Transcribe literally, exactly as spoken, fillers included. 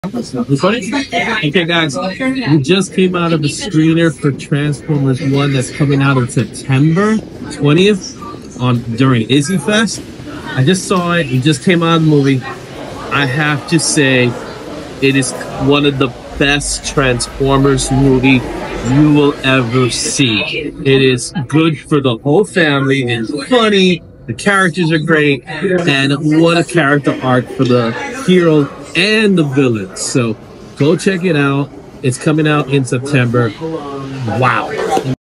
Recording? Okay, guys, we just came out of the screener for Transformers One that's coming out on September twentieth on during Izzy Fest. I just saw it. We just came out of the movie. I have to say, it is one of the best Transformers movie you will ever see. It is good for the whole family. It's funny. The characters are great, and what a character arc for the hero and the villains. So go check it out. It's coming out in September. Wow.